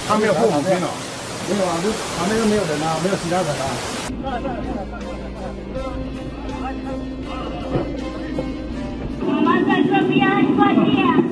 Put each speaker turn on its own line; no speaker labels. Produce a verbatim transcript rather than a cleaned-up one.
他没有后母兵了。
没有啊，就旁边都没有人啊，没有其他人啊。
妈妈在这边，快点！